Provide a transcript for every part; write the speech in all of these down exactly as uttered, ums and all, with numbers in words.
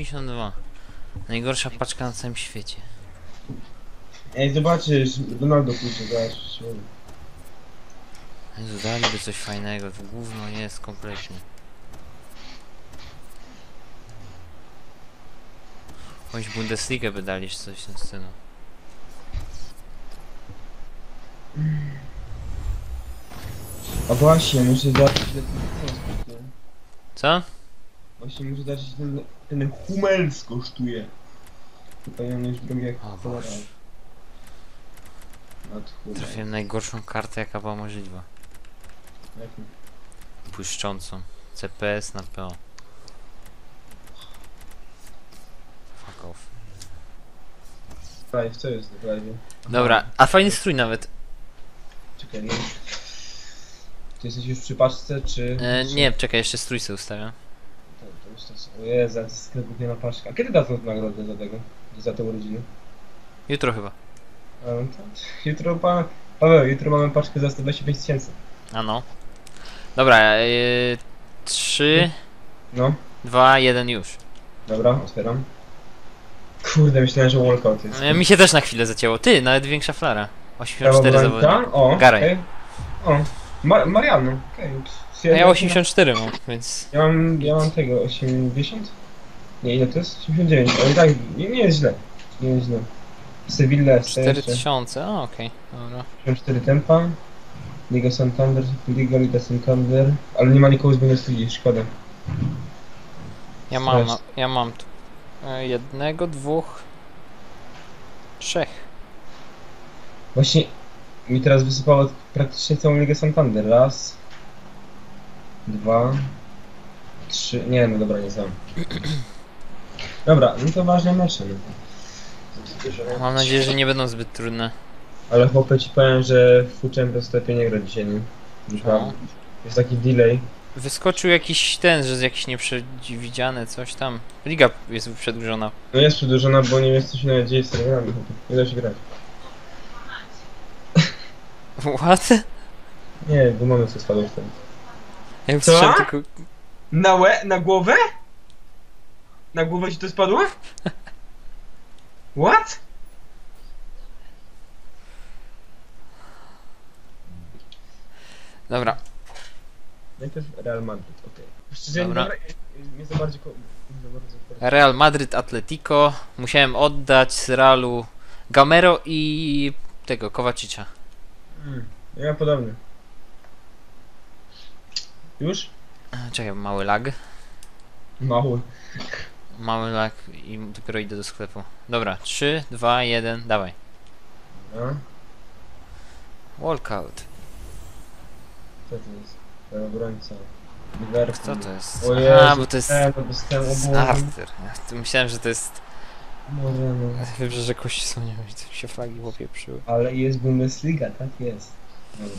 pięćdziesiąt dwa. Najgorsza paczka na całym świecie. Ej, zobaczysz, Ronaldo pójdzie, zobacz. Jezu, daliby coś fajnego, to gówno jest kompletnie. Choć Bundesligę by dali coś na scenę. A właśnie, muszę zobaczyć ile ten kosztuje. Co? Właśnie muszę zobaczyć ten, ten Hummels kosztuje. Chyba on już drogi jak O cholera. Boże. Nad Hummels. Trafiłem najgorszą kartę jaka była możliwa. Jaką? Błyszczącą. C P S na P O. Fuck off. Live, co jest w live? Dobra, a fajny strój nawet. Czekaj, no. Ty jesteś już przy paczce, czy... E, czy... nie, czekaj, jeszcze strój sobie ustawiam. To, to już to jest... O Jezu, to jest sklepówna paczka. A kiedy dadzą nagrodę za tego? Za te urodziny? Jutro chyba. A, no to... Jutro pan... Paweł, jutro mamy paczkę za sto dwadzieścia pięć tysięcy. A no. Dobra, yy, trzy, No, dwa, jeden już. dobra, otwieram. Kurde, myślałem, że walkout jest. E, mi się też na chwilę zacięło. Ty, nawet większa flara. osiemdziesiąt cztery Prawa zawodnik. obrońca? O, Garaj. okej. O, Ma Mariano, okej. A ja osiemdziesiąt cztery mam, więc... Ja mam, ja mam tego, osiemdziesiąt? Nie, ile to jest? osiemdziesiąt dziewięć, ale i tak, nie, nie jest źle. Nie jest źle. Sevilla, cztery tysiące, a okej, okay. Dobra. osiemdziesiąt cztery tempa. Liga Santander, Liga, Liga Santander. Ale nie ma nikogo z Bundesliga, szkoda. Ja mam, no, ja mam tu e, jednego, dwóch, trzech. Właśnie mi teraz wysypało praktycznie całą Ligę Santander. Raz, dwa, trzy. Nie, no dobra, nie sam. Dobra, no to ważne mecze. No. Mam nadzieję, że nie będą zbyt trudne. Ale chłopie ci powiem, że w Food Champions lepiej nie gra dzisiaj, nie? Już No. mam. Jest taki delay. Wyskoczył jakiś ten, że jest jakiś nieprzewidziany coś tam. Liga jest przedłużona. No jest przedłużona, bo nie jest coś nawet dzieje z serwerami. Nie da się grać. What? Nie, bo mamy co spadło wtedy. Ja Co? słyszałem tylko... Na łe? Na głowę? Na głowę ci to spadło? What? Dobra. Najpierw Real Madrid, okej. Szczerze, Dobra. dobra. Nie za bardzo... ko- Nie za bardzo... Real Madrid, Atletico. Musiałem oddać z Realu Gamero i tego, Kowaczicza. Hmm, ja podobnie. Już? E, Czekaj, mały lag. Mały. Mały lag i dopiero idę do sklepu. Dobra, trzy, dwa, jeden, dawaj. No. Walkout. Co to jest? Ten obrońca. Liverpool. Co to jest? O Aha, Jezu, bo to jest ten, bo z tym obłogiem. starter. Ja tu myślałem, że to jest Może no. Wybrzeże Kości Słoniowej, to się flagi popieprzyły. Ale jest Bundesliga, tak jest. Dobra.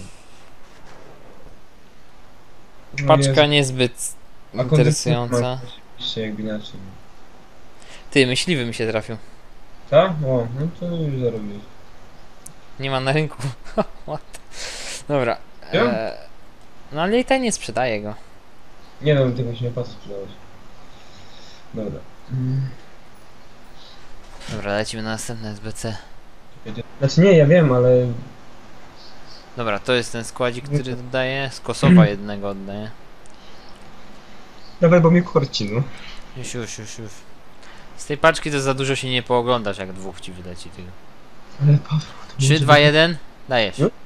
No Paczka jest. niezbyt A interesująca. Jeszcze jakby inaczej. Ty, myśliwy mi się trafił. Tak? O, no to już zarobiłeś. Nie ma na rynku. What? Dobra. Ja? E, no ale i tak nie sprzedaję go. Nie no, tego się nie patrzę sprzedałeś. Dobra. Mm. Dobra, lecimy na następne S B C. Znaczy nie, ja wiem, ale... Dobra, to jest ten składzik, który oddaję. Z Kosowa jednego oddaję. Dawaj, bo mnie korci, no. Już, już, już, już. Z tej paczki to za dużo się nie pooglądasz, jak dwóch ci wyleci tylko. Ale Paweł... to trzy, będzie- dwa, jeden, dajesz. No.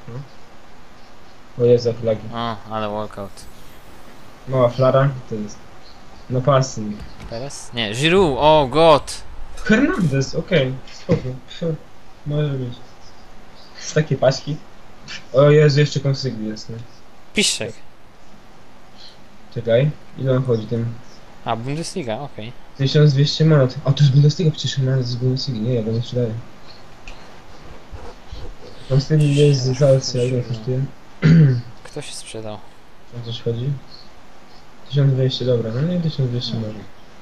O Jezu, flagi. O, ale walkout. Mała flara, to jest... No pasy. Teraz? Nie, Giroud, o god! Hernandez, okej, spoko. Pff, Może być. Z takie paśki. O Jezu, jeszcze konsygli jest, no. Piszczek. Czekaj, ile on chodzi tym? A, Bundesliga, okej. tysiąc dwieście monet. A to jest Bundesliga, przecież Hernandez z Bundesliga. Nie, ja go nie sprzedaję. Konsygli jest z Zalcy, a ile kosztuje? Kto się sprzedał? O coś chodzi? tysiąc dwieście, dobra, no nie tysiąc dwieście może.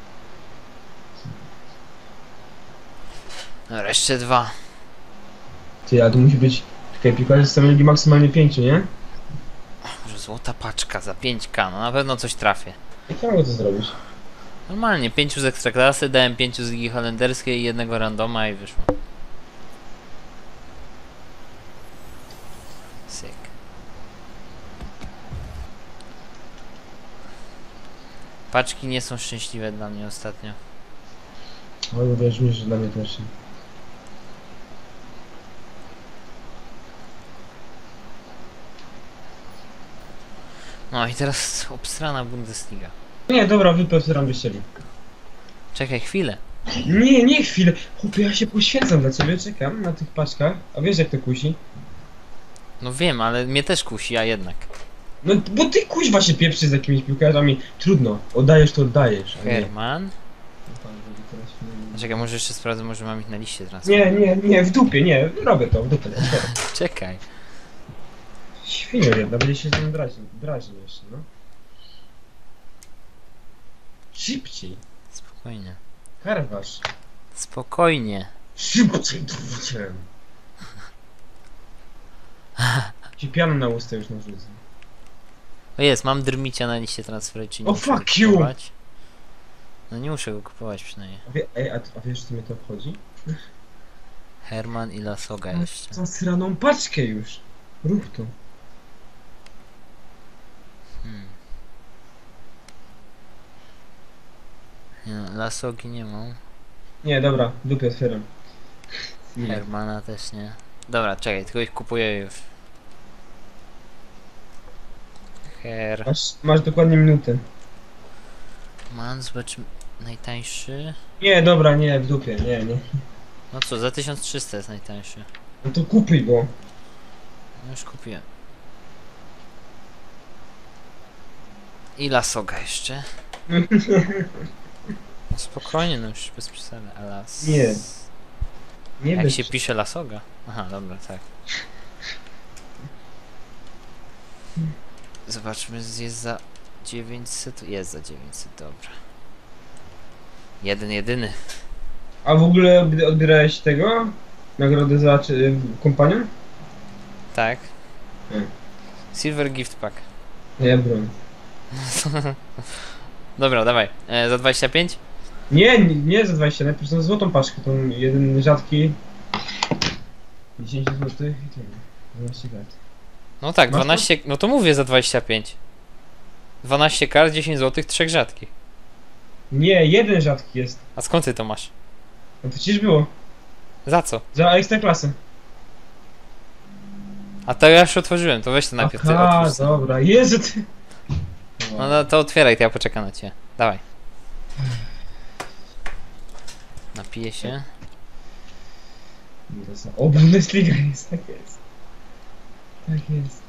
Dobra, jeszcze dwa. Ty, ale to musi być... Czekaj, piłkarze z samej ligi maksymalnie pięciu, nie? Może złota paczka za pięć K, no na pewno coś trafię. Jak ja mogę to zrobić? Normalnie, pięciu z ekstraklasy, dałem pięciu z ligi holenderskiej i jednego randoma i wyszło. Syk. Paczki nie są szczęśliwe dla mnie ostatnio. Ale wierz mi, że dla mnie też. No i teraz obstrana Bundesliga. Nie, dobra, wypę co tam wyścieli. Czekaj chwilę. Nie, nie chwilę. Chłopie, ja się poświęcam dla ciebie, czekam na tych paczkach. A wiesz jak to kusi? No wiem, ale mnie też kusi, a jednak. No bo ty kuźwa się pieprzy z jakimiś piłkarzami. Trudno, oddajesz to oddajesz. a nie. Herman. Czekaj, może jeszcze sprawdzę, może mam ich na liście transportu. Nie, nie, nie, w dupie, nie, robię to, w dupie. Czekaj. Świnio jedna, będzie się z tym drażnił, drażnił jeszcze, no. Szybciej. Spokojnie. Karwasz. Spokojnie. Szybciej, twórciem. Ci piano na usta już narzucę. O jest, mam Drmicia na liście transferu, czy nie O, muszę fuck go you! kupować? No nie muszę go kupować przynajmniej. A, wie, ej, a, a wiesz co mnie to obchodzi? Herman i Lasoga jeszcze. Za sraną paczkę już. Rób to. Hmm. Nie, Lasogi nie mam. Nie, dobra, w dupie otwieram. Nie. Hermana też nie. Dobra, czekaj, tylko ich kupuję już. Her... Masz, masz dokładnie minutę. Man, zobaczmy. Najtańszy. Nie, dobra, nie, w dupie, nie, nie. No co, za tysiąc trzysta jest najtańszy. No to kupuj go. No już kupiłem. I Lasoga jeszcze. No spokojnie, no już bez przesady. Alas. Nie. Nie Jak bez- się pisze Lasoga? Aha, dobra, tak. Zobaczmy, jest za dziewięćset. Jest za dziewięćset, dobra. Jeden, jedyny. A w ogóle odbi- odbierałeś tego? Nagrodę za czy, kompanię? Tak. Hmm. Silver Gift Pack. Nie, broń. Dobra, dawaj. E, za dwadzieścia pięć? Nie, nie, nie za dwadzieścia, najpierw za złotą paczkę, tą jeden rzadki. dziesięć złotych i tyle. dwanaście lat. No tak, Masz to? dwanaście. No to mówię za dwadzieścia pięć. dwanaście kart, dziesięć złotych, trzech rzadkich. Nie, jeden rzadki jest. A skąd ty to masz? No to przecież było. Za co? Za ekstra klasę. A to ja już otworzyłem, to weź to najpierw ty Aha, otwórz. dobra, Jezu ty. No, no to otwieraj, to ja poczekam na ciebie. Dawaj. Napiję się. O, Bundesliga jest, tak jest. Tak jest.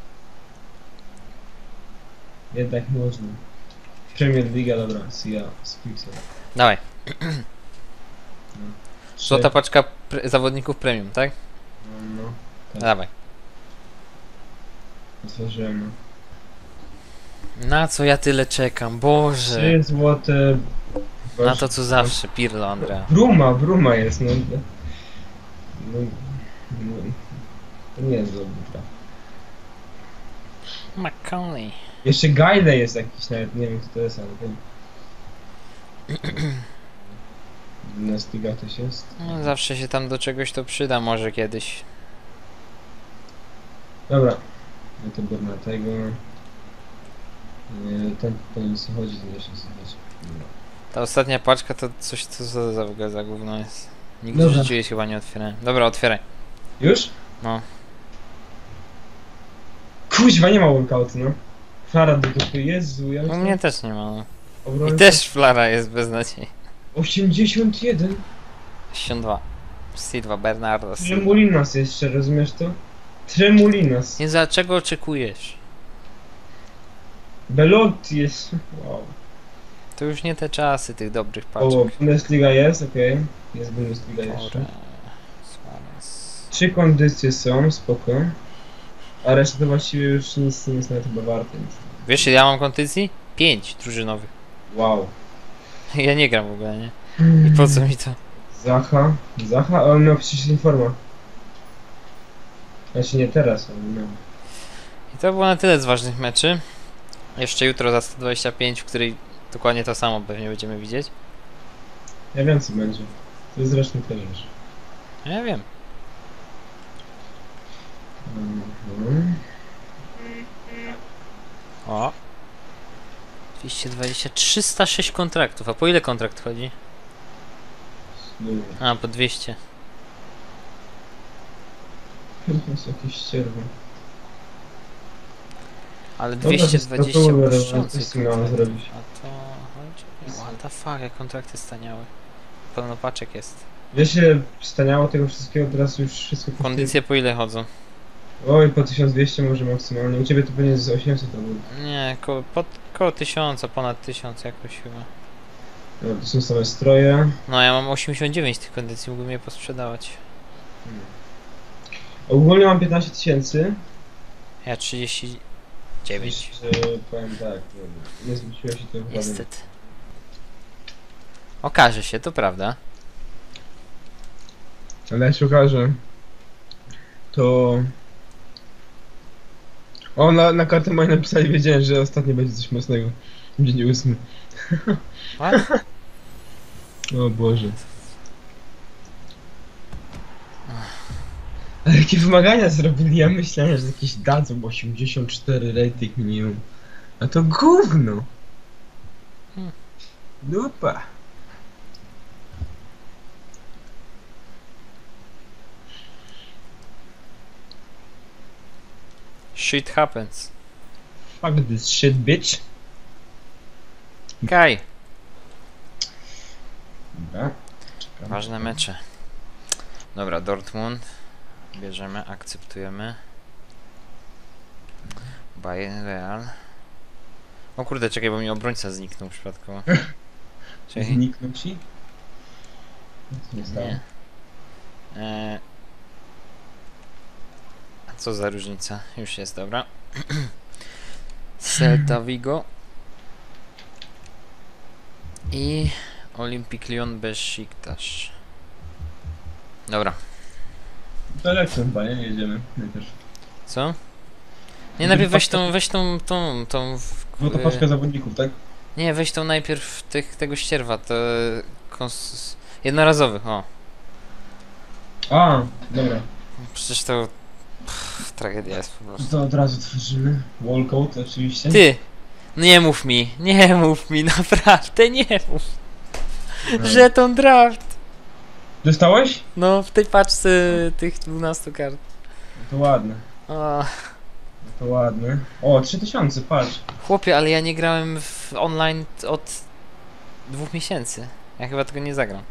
Jednak można. Premier Liga, dobra, ja spójrzę. Dawaj. No. Złota paczka pre zawodników premium, tak? No, no. Tak. Dawaj. Otworzyłem. Na co ja tyle czekam? Boże. trzy złote. Na to co zawsze, Pirlo, Andrea. Bruma, Bruma jest, no. No, no. To nie jest dobra. McConley. Jeszcze Gaile jest jakiś nawet, nie wiem kto to jest, ale ten. Bundesliga też jest. No, zawsze się tam do czegoś to przyda, może kiedyś. Dobra. No to na tego. Nie, ten, ten co chodzi, to jeszcze co chodzi. Dobra. Ta ostatnia paczka to coś, co za, za, za, za gówno jest. Nigdy w Dobra. życiu jej chyba nie otwierałem. Dobra, otwieraj. Już? No. Kuźwa, nie ma walkoutu, no. Flara do dupy, Jezu, ja U mnie też nie ma. No. I Obrońca też flara jest bez nadziei. osiemdziesiąt jeden. sześćdziesiąt dwa. Silva, Bernardo Silva. Tremulinas jeszcze, rozumiesz to? Tremulinas. Nie za czego oczekujesz? Belotti jest. Wow. To już nie te czasy tych dobrych O, paczek. Bundesliga jest, okej. Okay. Jest Bundesliga Ore, jeszcze. Suarez. Trzy kondycje są, spoko. A reszta to właściwie już nic nie jest nawet chyba warte. Nic. Wiesz ile ja mam kondycji? Pięć drużynowych. Wow. Ja nie gram w ogóle, nie? I po co mi to? Zacha. Zacha? A on miał przecież informa. Znaczy nie teraz, ale miał. I to było na tyle z ważnych meczy. Jeszcze jutro za sto dwadzieścia pięć, w której Dokładnie to samo pewnie będziemy widzieć. Ja wiem co będzie. To jest zresztą też rzecz. Ja wiem. Mhm. O. dwieście dwadzieścia, trzysta sześć kontraktów. A po ile kontrakt chodzi? A, po dwieście. To jest jakieś ścierwo. Ale Dobra, dwieście to dwadzieścia to było, błyszczący coś z tym miałem kontrakt. zrobić. A to chodzi. What the fuck, jak kontrakty staniały. Pełno paczek jest. Wiesz się staniało tego wszystkiego, teraz już wszystko kosztuje. Kondycje po ile chodzą? Oj, po tysiąc dwieście może maksymalnie. U ciebie to pewnie z osiemset to było. Nie, koło, pod, koło tysiąca, ponad tysiąc jakoś chyba. No, to są same stroje. No ja mam osiemdziesiąt dziewięć tych kondycji, mógłbym je posprzedawać. Hmm. Ogólnie mam piętnaście tysięcy. Ja trzydzieści dziewięć. Że powiem tak, nie, nie zwróciło się to uwagi. Niestety. Okaże się, to prawda. Ale jak się okaże, to... O, na, na kartę moją napisali, wiedziałem, że ostatnio będzie coś mocnego. Będzie nie ósmy. What? O Boże. Ale jakie wymagania zrobili? Ja myślałem, że jakieś dadzą osiemdziesiąt cztery rating minimum. A to gówno! Hmm. Dupa! Shit happens. Fuck this shit, bitch! Kaj. Dobra. Czekam. Ważne mecze. Dobra, Dortmund. Bierzemy, akceptujemy. Bayern, Real. O kurde, czekaj, bo mi obrońca zniknął przypadkowo. Czekaj. Zniknął ci? Nic nie stało. Nie. Eee. A co za różnica? Już jest, dobra. Celta Vigo. I Olympic Lyon Besiktas. Dobra. To lecą chyba, nie? Jedziemy najpierw. Co? Nie, najpierw weź tą, weź tą, tą, tą... w- No to paczka zawodników, tak? Nie, weź tą najpierw tych, tego ścierwa, to... Kons... Jednorazowych, o. A, dobra. Przecież to... Pff, tragedia jest po prostu. To od razu tworzymy. Walkout oczywiście. Ty! Nie mów mi, nie mów mi, naprawdę nie mów. No. Żeton draft! Dostałeś? No, w tej paczce tych dwunastu kart. No to ładne. O, No to ładne. O, trzy tysiące, patrz. chłopie, ale ja nie grałem w online od dwóch miesięcy. Ja chyba tego nie zagram.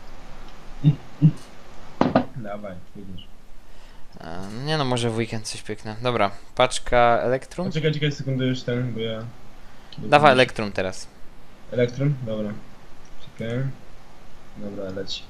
Dawaj, widzisz. E, Nie no, może w weekend coś piękne. Dobra, paczka Elektrum. Poczekaj, czekaj sekundę już ten, bo ja... Dawaj Elektrum teraz. Elektron? Dobra. Czekaj. Dobra, leci.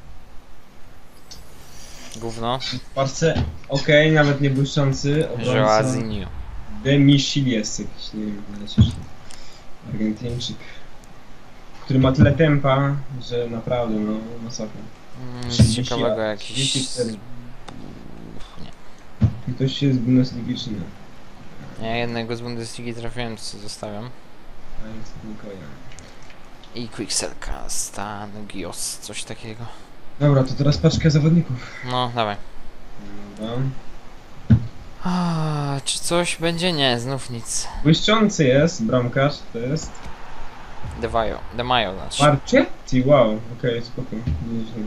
Gówno. W parce, okej, nawet nie błyszczący. Obrońca Joazinho. Demichil jest jakiś, nie wiem, lecisz. Argentyńczyk. Który ma tyle tempa, że naprawdę, no, masakra. Mm, z trzydzieści ciekawego lat, jakiś... trzydzieści cztery. Nie. I ktoś jest Bundesligi czy nie? Ja jednego z Bundesligi trafiłem, co zostawiam. A jest Nikoja. I Quickselka, Stan, Gios, coś takiego. Dobra, to teraz paczkę zawodników. No, dawaj. Dobra. A, czy coś będzie? Nie, znów nic. Błyszczący jest, bramkarz, to jest. De Mayo, De Mayo znaczy. Marchetti, wow, okej, okay, spoko. Nieźle.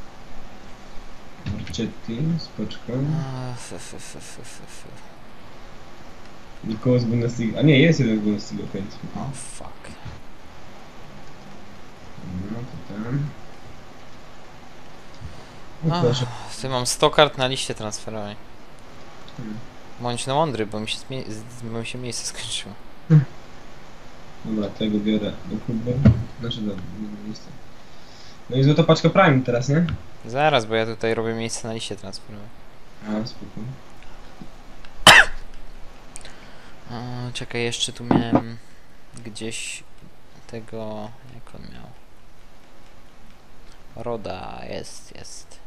Marchetti, spoczko. A, f, f, f, f, f, f. Nikogo z Bundesligi. A nie, jest jeden z Bundesligi, okej, okay, spoko. O, fuck. No to ten. A, No proszę. ty mam sto kart na liście transferowej. Hmm. Bądź no mądry, bo mi się, zmie- z- bo mi się miejsce skończyło. Dobra, tego biorę do klubu. Znaczy do, do miejsca. No i złota paczka Prime teraz, nie? Zaraz, bo ja tutaj robię miejsce na liście transferowej. A, spoko. A, czekaj, jeszcze tu miałem gdzieś tego, jak on miał. Roda, jest, jest.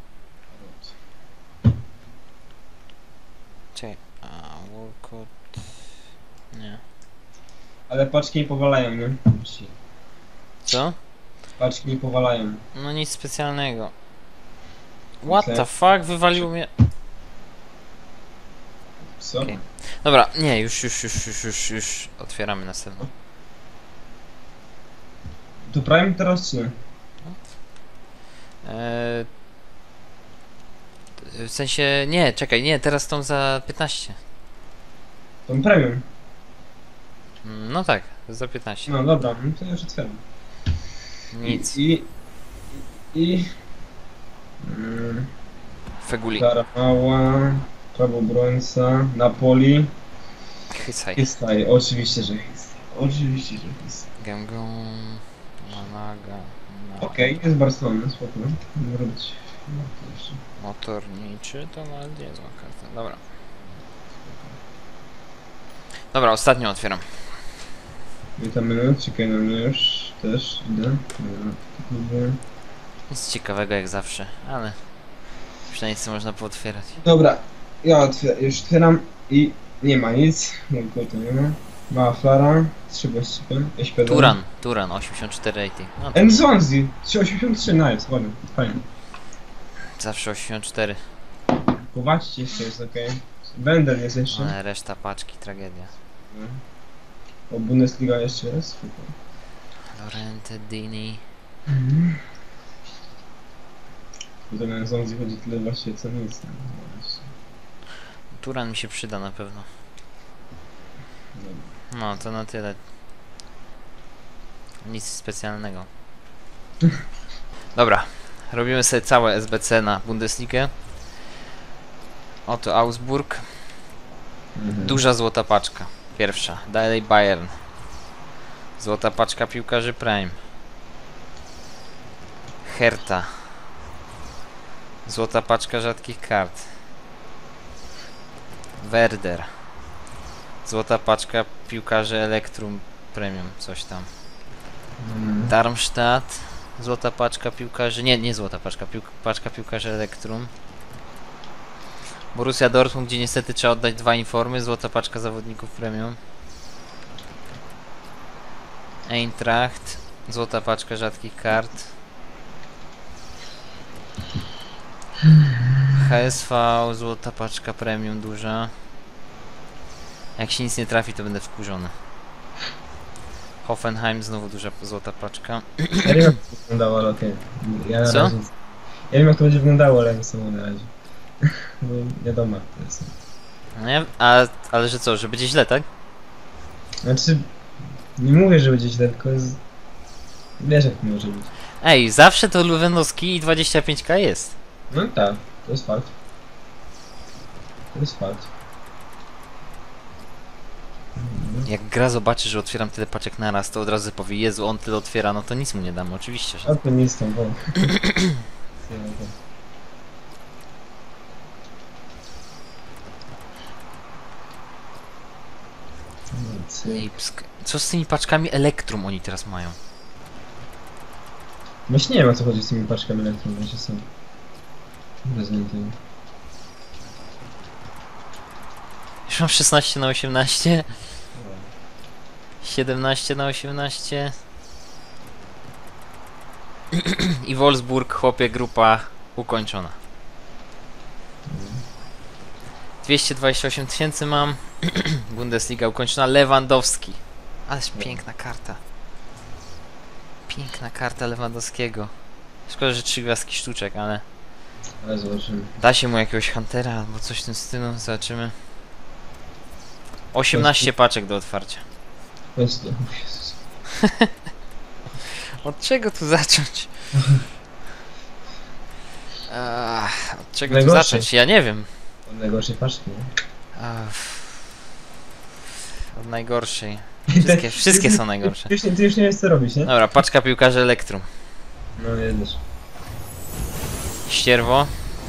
Czekaj, a Walcott... Nie. Ale paczki nie powalają, nie? Co? Paczki nie powalają. No nic specjalnego. What Okej. the fuck? Wywaliło mnie. Co? Okej. Dobra, nie, już, już, już, już, już, już otwieramy następną. Tu Prime teraz czy nie? Eee, w sensie, nie, czekaj, nie, teraz tą za piętnaście. Tą Premium. Mm, No tak, za piętnaście. No dobra, no to już otwieram. Nic. I... I... i mm, Feguli. Kara mała, prawo obrońca, Napoli. Hysaj. Histaj, oczywiście, że Histaj. Oczywiście, że Histaj. Gęgą. Malaga. No. Okej, jest Barcelona, spokojnie. Może być... No, to jeszcze. Motorniczy to ma niezła karta. Dobra. Dobra, ostatnią otwieram. Witamy, czekaj na mnie już. Też idę. Dobra, tak lubię. Nic ciekawego jak zawsze, ale przynajmniej co można pootwierać. Dobra, ja otwier już otwieram i nie ma nic. Nikogo tu nie ma. Mała flara, trzy właściwie. S P D. Turan, Turan, osiemdziesiąt cztery rating. No to Enzonzi, trzysta osiemdziesiąt trzy, nice, ładnie, fajnie. zawsze osiemdziesiąt cztery, Popatrzcie, jeszcze jest okej. Bender jest jeszcze. ale reszta paczki, tragedia. O, Bundesliga jeszcze jest. Super. Lorente, Dini. Mhm. Bo ten Enzonzi chodzi tyle właśnie co nic. No, właśnie. Turan mi się przyda na pewno. Dobra. No to na tyle. Nic specjalnego. Dobra, robimy sobie całe S B C na Bundesligę. Oto Augsburg. Mhm. Duża złota paczka. Pierwsza. Dalej Bayern. Złota paczka piłkarzy Prime. Hertha. Złota paczka rzadkich kart. Werder. Złota paczka piłkarzy Elektrum Premium. Coś tam. Mhm. Darmstadt. Złota paczka piłkarzy... Nie, nie złota paczka. Pił, paczka piłkarzy Elektrum. Borussia Dortmund, gdzie niestety trzeba oddać dwa informy. Złota paczka zawodników premium. Eintracht. Złota paczka rzadkich kart. H S V. Złota paczka premium duża. Jak się nic nie trafi, to będę wkurzony. Hoffenheim. Znowu duża złota paczka. Ja nie wiem jak to wyglądało, ale okej. Ja na Co? razie... Ja wiem jak to będzie wyglądało, ale nie samo na razie. Bo wiadomo jak to jest. No ja, a, ale że co, że będzie źle, tak? Znaczy... Nie mówię, że będzie źle, tylko jest... Wiesz jak to może być. Ej, zawsze to Lewandowski i dwadzieścia pięć ka jest. No tak, to jest fakt. To jest fakt. Jak gra zobaczy, że otwieram tyle paczek naraz, to od razu powie, Jezu, on tyle otwiera, no to nic mu nie dam, oczywiście, że... A to nic tam, bo... Lipsk. Co z tymi paczkami Elektrum oni teraz mają? Właśnie nie wiem o co chodzi z tymi paczkami elektron, właśnie są... Bez niego. Już mam szesnaście na osiemnaście. siedemnaście na osiemnaście. I Wolfsburg, chłopie, grupa ukończona. dwieście dwadzieścia osiem tysięcy mam. Bundesliga ukończona. Lewandowski. Ależ piękna karta. Piękna karta Lewandowskiego. Szkoda, że trzy gwiazdki sztuczek, ale Ale zobaczymy. da się mu jakiegoś Huntera albo coś w tym stylu. Zobaczymy. osiemnaście paczek do otwarcia. Chodź tu. Jezus. Od czego tu zacząć? Ach, od czego tu Najgorsze. zacząć? Ja nie wiem. Od najgorszej paczki, nie? Ach, od najgorszej. Wszystkie, wszystkie są najgorsze. Ty już, nie- ty już nie wiesz co robić, nie? Dobra, paczka piłkarzy Elektrum. No jedziesz. Ścierwo.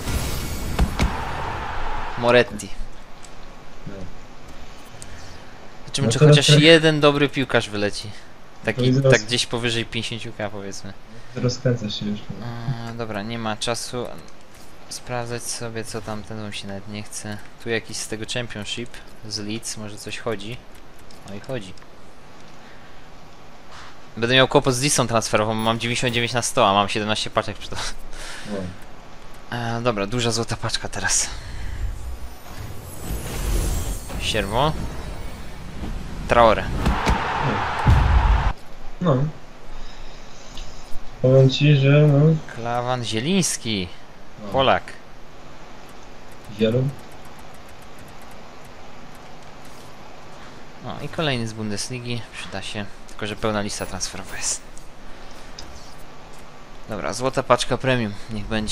Moretti. No. Zobaczymy, No czy to chociaż tak- jeden dobry piłkarz wyleci. Taki, Powiedz tak raz. gdzieś powyżej pięćdziesiąt ka powiedzmy. Rozkręcasz się już. Eee, dobra, nie ma czasu sprawdzać sobie co tam, ten wam się nawet nie chce. Tu jakiś z tego Championship, z Leeds, może coś chodzi. No i chodzi. Będę miał kłopot z listą transferową, mam dziewięćdziesiąt dziewięć na sto, a mam siedemnaście paczek przy to. No. E, dobra, duża złota paczka teraz. Sierwo. Traore. No. Powiem ci, że no... Klawan Zieliński. no. Polak. Wielu. No i kolejny z Bundesligi. Przyda się. Tylko, że pełna lista transferowa jest. Dobra, złota paczka premium. Niech będzie.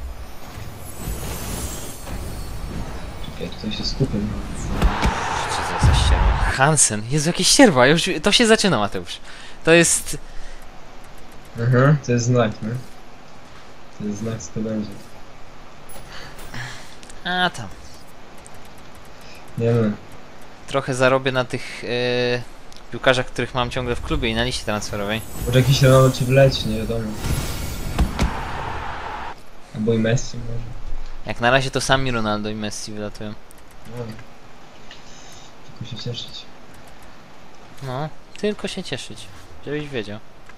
Czekaj, tutaj się skupię. Co to za ścierwa? Hansen. Jezu, jakieś ścierwa. Już to się zaczyna, Mateusz. To jest... Aha, to jest znak, nie? To jest znak, co to będzie. A tam. Nie no. Trochę zarobię na tych yy, piłkarzach, których mam ciągle w klubie i na liście transferowej. Może jakiś Ronaldo ci wleci, nie wiadomo. Albo i Messi może. Jak na razie to sami Ronaldo i Messi wylatują. No. Tylko się cieszyć. No, tylko się cieszyć, żebyś wiedział.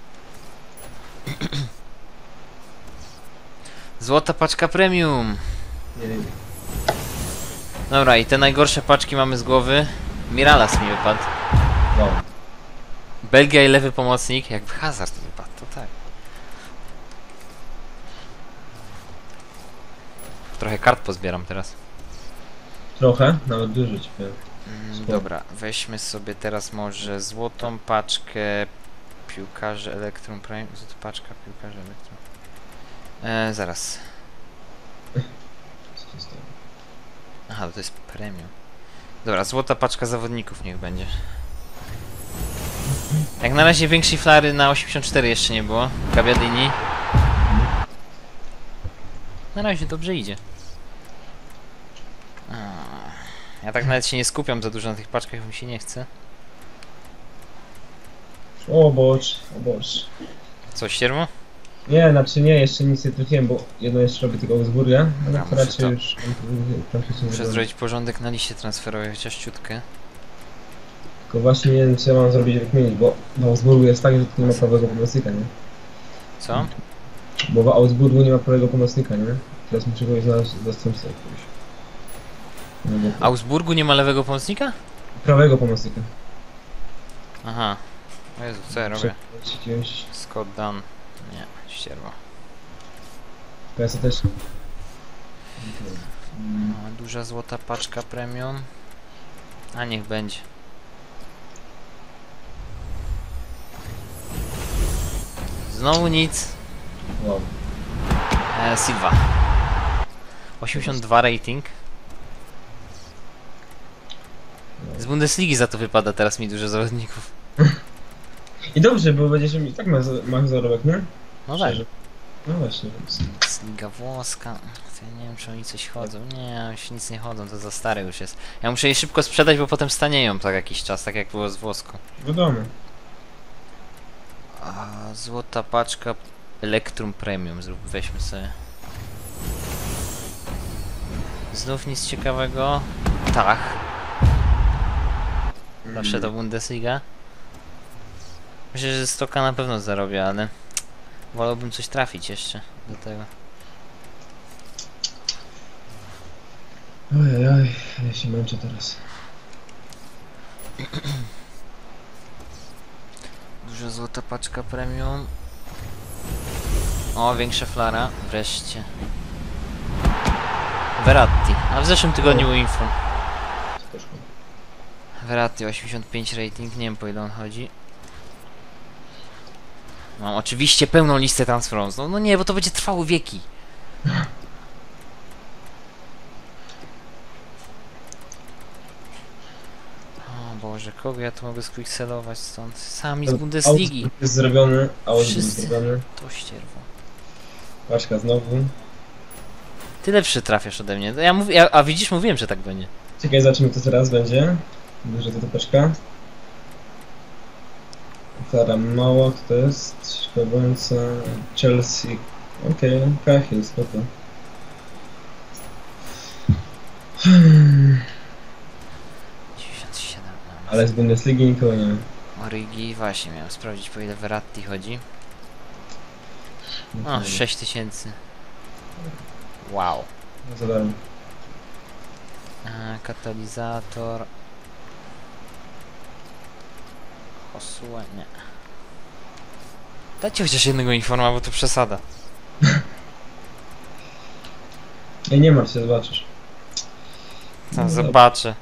Złota paczka premium. Nie wiem. Dobra, i te najgorsze paczki mamy z głowy. Miralas mi wypadł. No. Belgia i lewy pomocnik. Jakby Hazard wypadł, to tak. Trochę kart pozbieram teraz. Trochę? Nawet dużo ci powiem. Mm, dobra, weźmy sobie teraz może złotą paczkę piłkarzy Elektrum Prime. Złota paczka piłkarzy Elektrum. E, zaraz. Co się stało? Aha, to jest premium. Dobra, złota paczka zawodników niech będzie. Jak na razie większej flary na osiemdziesiąt cztery jeszcze nie było. Gabiadini. Na razie dobrze idzie. A, ja tak nawet się nie skupiam za dużo na tych paczkach, bo mi się nie chce. O bocz, o bocz. Co, ścierwo? Nie, znaczy nie, jeszcze nic nie trafiłem, bo jedno jeszcze robię tylko Augsburga, ale Ja to muszę raczej to- już praktycznie Muszę zrobione. zrobić porządek na liście transferowej, chociaż ciutkę. Tylko właśnie nie wiem, co ja mam zrobić, jak zmienić, bo w Augsburgu jest tak, że tu nie ma prawego pomocnika, nie? Co? Bo w Augsburgu nie ma prawego pomocnika, nie? Teraz muszę kogoś znaleźć zastępcę jakiegoś. No, bo- W Augsburgu nie ma lewego pomocnika? Prawego pomocnika. Aha. O Jezu, co ja robię? Muszę jakiegoś... Scott Dunn. Nie, ścierwo. Ja sobie też... Mm, No, duża złota paczka premium. A niech będzie. Znowu nic. wow. E, Silva. osiemdziesiąt dwa rating. Z Bundesligi za to wypada teraz mi dużo zawodników. I dobrze, bo będziesz mieć tak masz zarobek, nie? No tak. Szczerze. No właśnie, więc... Liga włoska. Ja nie wiem, czy oni coś chodzą. Nie, już nic nie chodzą, to za stare już jest. Ja muszę je szybko sprzedać, bo potem stanieją tak jakiś czas, tak jak było z włoską. Wiadomo. A, złota paczka Elektrum Premium, zrób, weźmy sobie. Znów nic ciekawego. Tak. Zawsze to Bundesliga. Myślę, że stoka na pewno zarobię, ale wolałbym coś trafić jeszcze do tego. Ojej, oj, ja się męczę teraz. Duża złota paczka premium. O, większa flara. Wreszcie. Verratti. A w zeszłym tygodniu był info. Spoczko. Verratti osiemdziesiąt pięć rating. Nie wiem, po ile on chodzi. Mam oczywiście pełną listę transferową. No, no nie, bo to będzie trwało wieki. O Boże, kogo ja tu mogę squickselować stąd? Sami z Bundesligi. Augsburg jest zrobiony, Augsburg jest Wszyscy. zrobiony. To ścierwo. Paczka znowu. Ty lepszy trafiasz ode mnie. Ja mówię, ja, a widzisz, mówiłem, że tak będzie. Czekaj, zobaczymy co teraz będzie. Duża to paczka. Flara mała, kto to jest? Szkoda, Chelsea. Okej, okay, Cahill, spoko. dziewięćdziesiąt siedem. No. Ale z Bundesligi nikogo nie ma. Origi, właśnie miałem sprawdzić, po ile Verratti chodzi. No, O, sześć tysięcy. Wow. no za darmo. E, katalizator. Osła, nie. Dajcie chociaż jednego informa, bo to przesada. Ej, nie martw się, zobaczysz. Tam No zobaczę.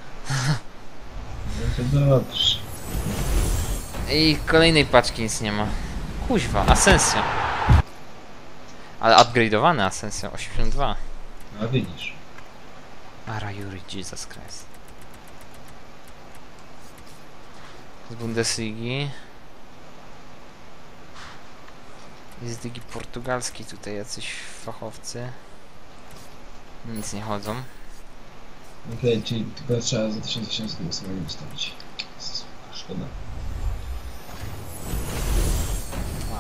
No to zobaczysz. I kolejnej paczki nic nie ma. Kuźwa, Asensio. Ale upgrade'owany Asensio, osiemdziesiąt dwa. A widzisz. Ara Yuri, Jesus Christ. Z Bundesligi. I z Ligi Portugalskiej tutaj jacyś fachowcy. Nic nie chodzą. Okej, okay, czyli tylko trzeba za tysiąc tysięcy tego samego wystawić. Szkoda. Wow.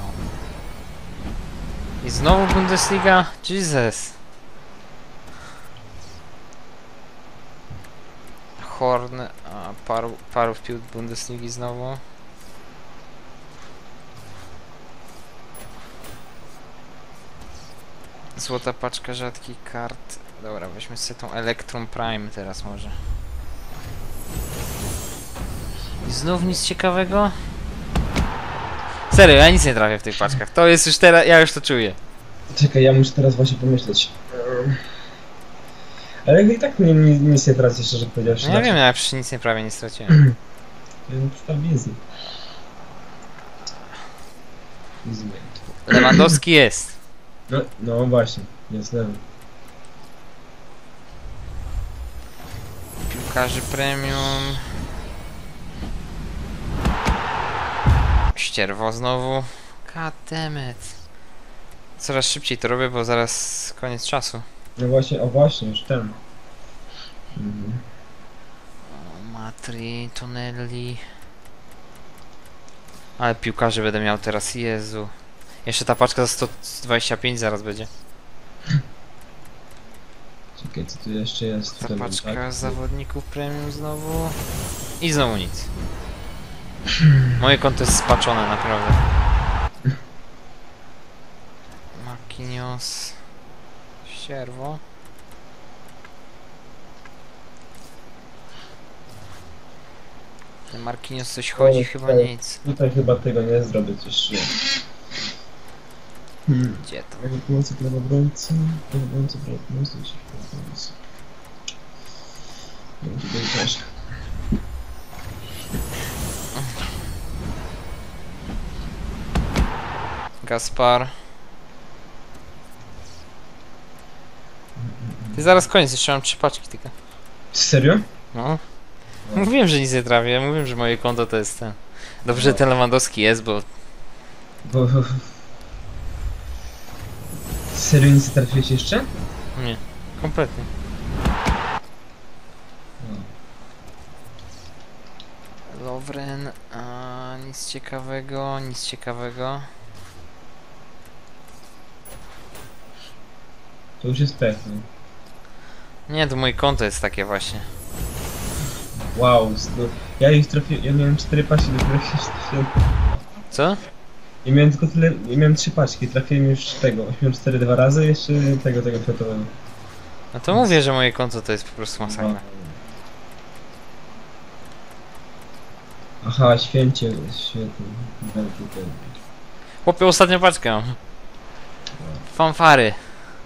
I znowu Bundesliga? Jesus. Horn, a paru, paru wpił Bundesligi znowu. Złota paczka rzadkich kart. Dobra, weźmy sobie tą Electrum Prime teraz może. I znów nic ciekawego? Serio, ja nic nie trafię w tych paczkach. To jest już teraz, ja już to czuję. Czekaj, ja muszę teraz właśnie pomyśleć. Um, Ale jakby i tak nie, nie, nic nie tracę, szczerze powiedziawszy. No ja wiem, ja przecież nic nie prawie nie straciłem. Tam easy. Easy. Lewandowski jest. No, no właśnie, jest lewy. Piłkarzy premium. Ścierwo znowu. God damn it. Coraz szybciej to robię, bo zaraz koniec czasu. No właśnie, o właśnie, już ten. Mhm. O, Matri, Tonelli. Ale piłkarzy będę miał teraz, Jezu. Jeszcze ta paczka za sto dwadzieścia pięć zaraz będzie. Czekaj, co tu jeszcze jest? Ta Tutaj mam, paczka tak? zawodników premium znowu. I znowu nic. Moje konto jest spaczone naprawdę. Marquinhos. Ścierwo. Ten Marquinhos coś chodzi, O, chyba tak. nic. Tutaj chyba tego nie zrobię, coś nie. Hmm. Gdzie to? Prawo pomocy, prawo obrońcy, prawo obrońcy, prawo pomocy, prawo pomocy. Będzie tutaj też. Gaspar. Ty zaraz koniec, jeszcze mam trzy paczki tylko. Serio? No. Mówiłem, że nic nie trafię, mówiłem, że moje konto to jest ten. Dobrze, że No. ten Lewandowski jest, bo... Bo... Serio nic nie trafiłeś jeszcze? Nie, kompletnie. No. Lovren, a nic ciekawego, nic ciekawego. To już jest pech, no. Nie, to moje konto jest takie właśnie. Wow, sto... ja ich trafiłem, ja miałem cztery paczki, dopiero się trafiłem. Co? Ja miałem tylko tyle, ja miałem trzy paczki, trafiłem już tego, osiemdziesiąt cztery dwa razy, jeszcze tego, tego kwiatowego. No to mówię, że moje konto to jest po prostu masakra. No. Aha, święcie, świetnie. Wielki ten. Chłopie, ostatnią paczkę mam. Fanfary.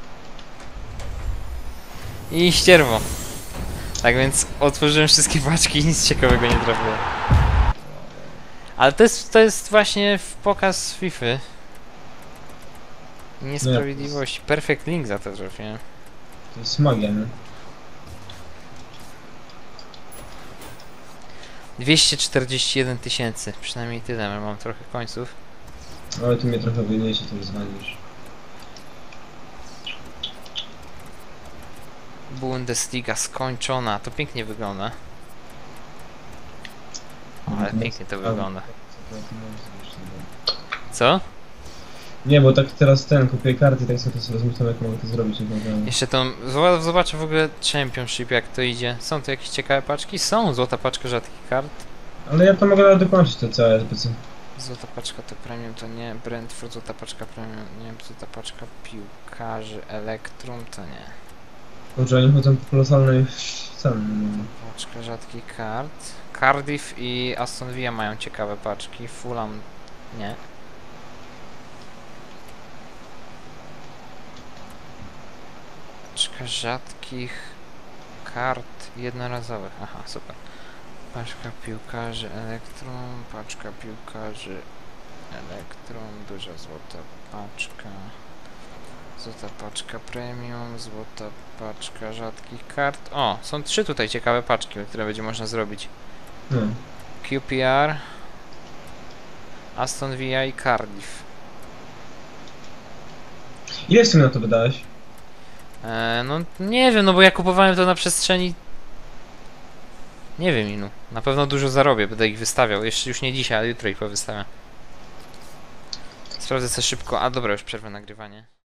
I ścierwo. Tak więc otworzyłem wszystkie paczki i nic ciekawego nie trafiłem. Ale to jest, to jest właśnie w pokaz FIFA. Niesprawiedliwości. Perfect link za to trafiłem. To jest magia, nie? dwieście czterdzieści jeden tysięcy. Przynajmniej tyle, ale mam trochę końców. Ale tu mnie trochę wyniesie, to zwalisz. Bundesliga skończona. To pięknie wygląda. Ale pięknie to wygląda. Co? Nie, bo tak teraz ten, kupię karty, tak sobie to sobie rozmyślam, jak mogę to zrobić. Tak naprawdę. Jeszcze to... zoba- Zobaczę w ogóle Championship jak to idzie. Są tu jakieś ciekawe paczki? Są! Złota paczka rzadkich kart. Ale ja to mogę nawet dokończyć to całe S B C. Złota paczka to premium, to nie. Brentford, złota paczka premium, nie. Złota paczka piłkarzy, Elektrum, to nie. Kurczę, oni chodzą po kolosalnej ceny. Paczka rzadkich kart. Cardiff i Aston Villa mają ciekawe paczki. Fulham nie. Paczka rzadkich kart jednorazowych. Aha, super. Paczka piłkarzy Elektrum, paczka piłkarzy Elektrum, duża złota paczka. Złota paczka premium, złota paczka rzadkich kart. O, są trzy tutaj ciekawe paczki, które będzie można zrobić. No. Q P R, Aston Villa i Cardiff. Ile w sumie na to wydałeś? Eee, no nie wiem, no bo ja kupowałem to na przestrzeni... Nie wiem ilu. Na pewno dużo zarobię, będę ich wystawiał. Jeszcze już nie dzisiaj, ale jutro ich powystawiam. Sprawdzę sobie szybko. A dobra, już przerwę nagrywanie.